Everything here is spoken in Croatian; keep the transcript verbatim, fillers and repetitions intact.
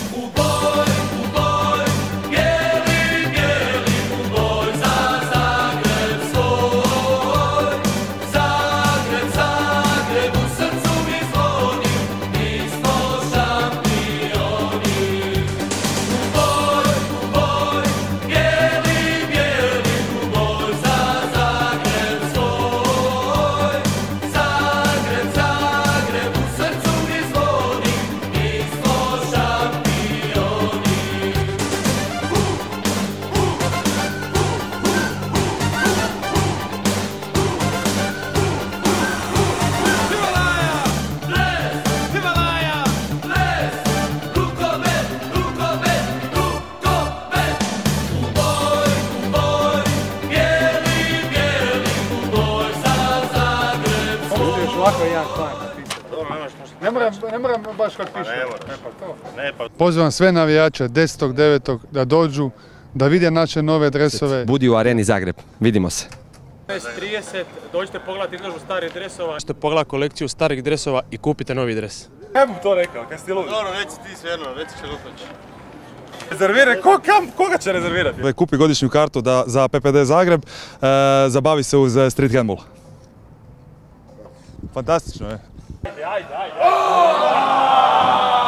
Ne moram baš kad piše. Pozivam sve navijače desetog devetog da dođu, da vide naše nove dresove. Budi u Areni Zagreb, vidimo se. šesnaest trideset, dođite pogledati izložbu starih dresova. Dođite pogledati kolekciju starih dresova i kupite novi dres. Ja bih to rekao, kaj si ludi? Dobro, reci ti svejedno, reci što god hoćeš. Rezerviraj, ko, kam, koga će rezervirati? Kupi godišnju kartu da, za P P D Zagreb, e, zabavi se uz street handball. Fantastično je. Ajde, ajde, ajde!